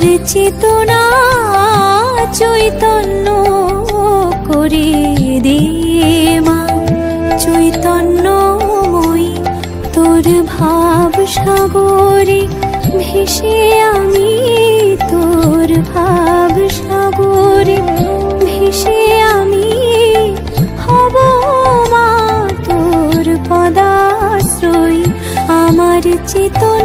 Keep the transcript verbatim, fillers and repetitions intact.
চেতনা চৈতন্য করে দে মা, চৈতন্যময়ী তোর ভাব সাগরে ভেসে আমি, তোর ভাব সাগরে ভেসে আমি হব মা তোর পদাশ্রয়ী। আমার চেতনা